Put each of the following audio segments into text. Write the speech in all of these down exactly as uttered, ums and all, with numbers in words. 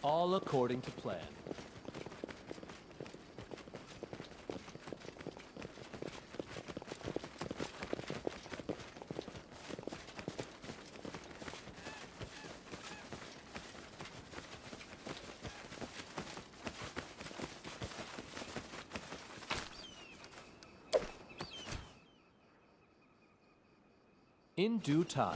All according to plan. In due time.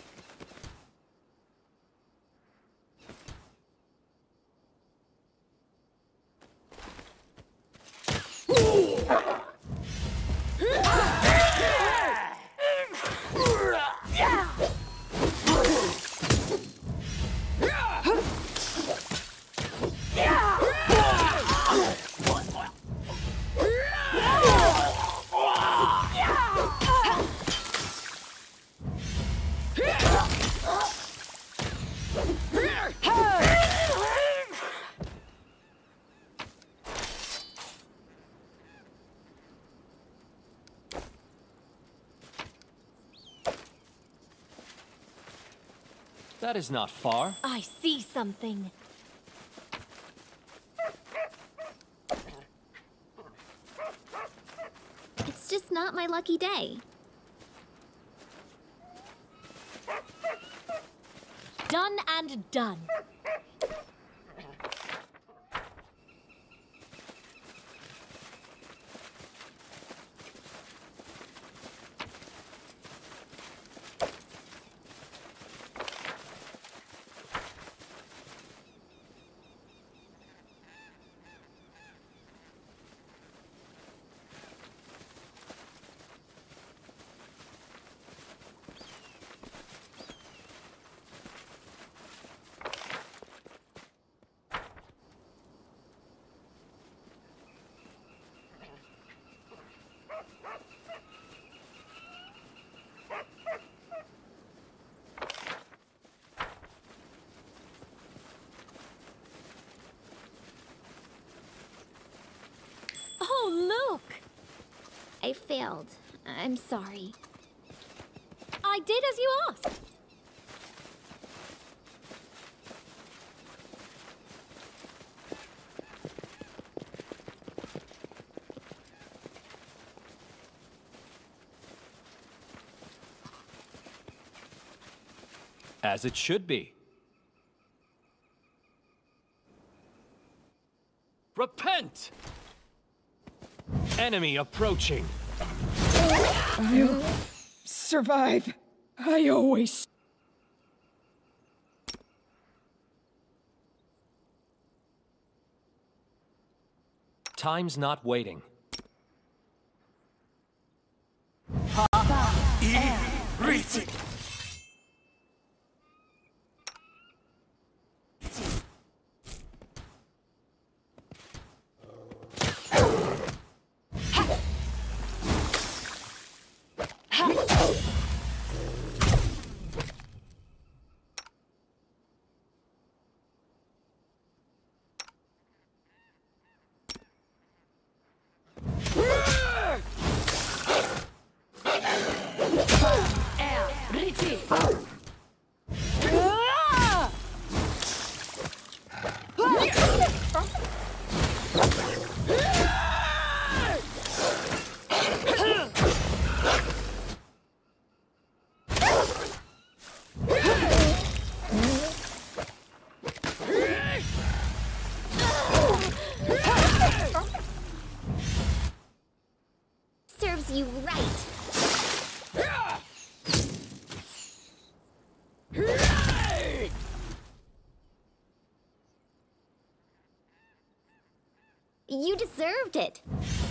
That is not far. I see something. It's just not my lucky day. Done and done. Oh, look! I failed. I'm sorry. I did as you asked. As it should be. Repent! Enemy approaching. I'll survive. I always... Time's not waiting. Serves you right. You deserved it.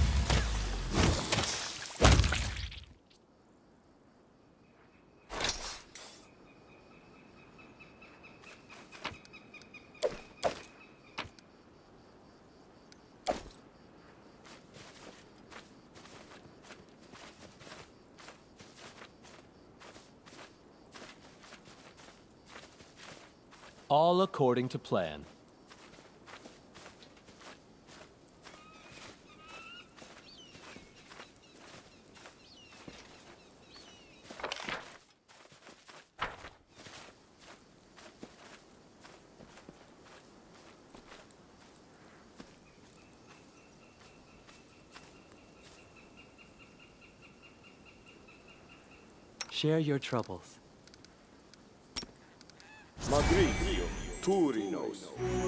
All according to plan. Share your troubles. Magritio, Turinos.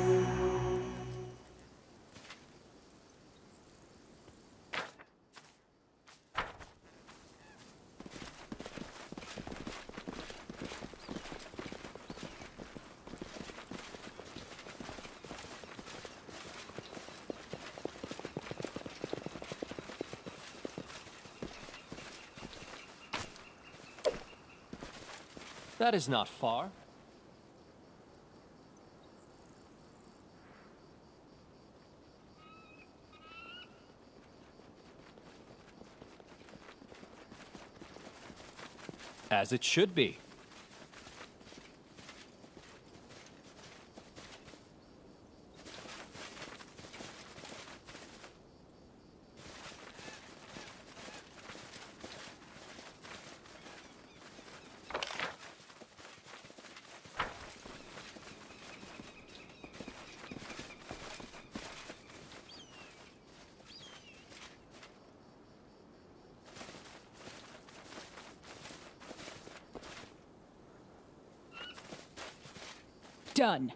That is not far. As it should be. Done.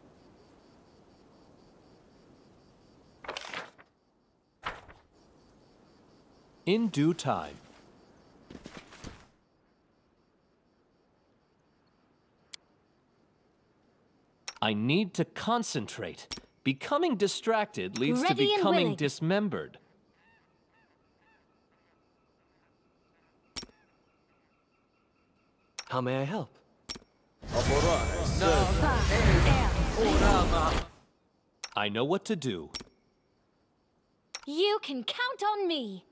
In due time. I need to concentrate. Becoming distracted leads to Ready and becoming willing. dismembered. How may I help? I know what to do. You can count on me.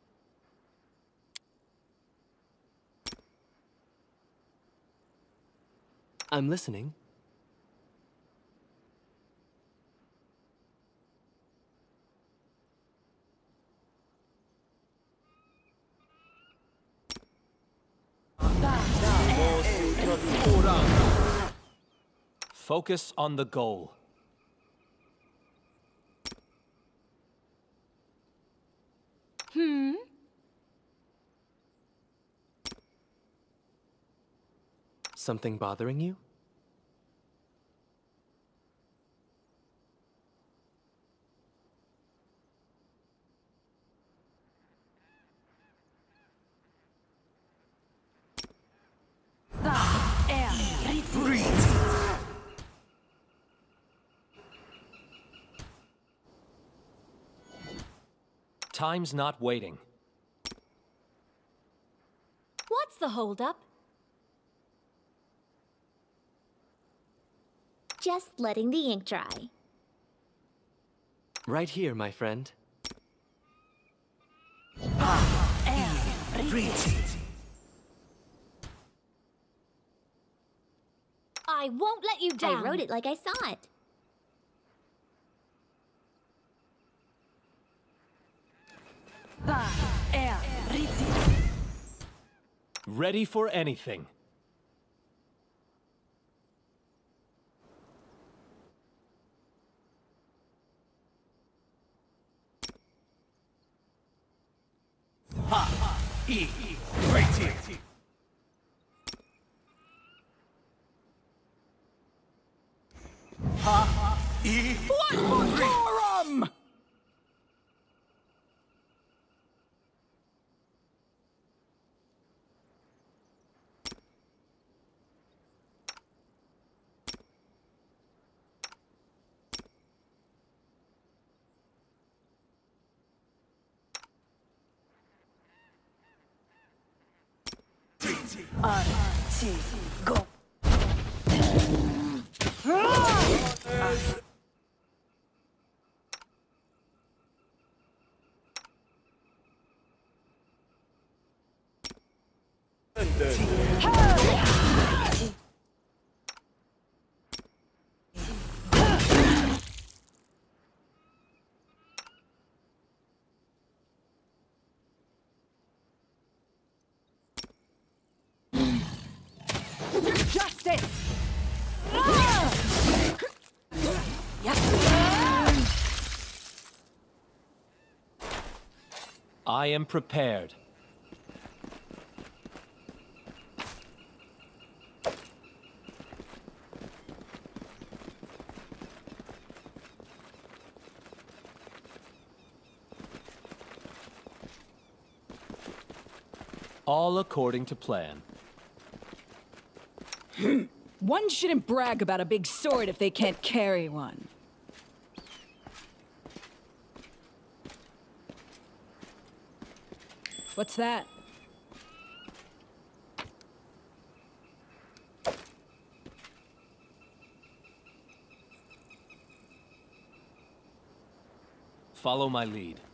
I'm listening. Focus on the goal. Hmm? Something bothering you? Time's not waiting. What's the holdup? Just letting the ink dry. Right here, my friend. I won't let you down. I wrote it like I saw it. Ready for anything. Ha! E! Rated! Ha! E! What for Gorum? Go. Justice! I am prepared. All according to plan. One shouldn't brag about a big sword if they can't carry one. What's that? Follow my lead.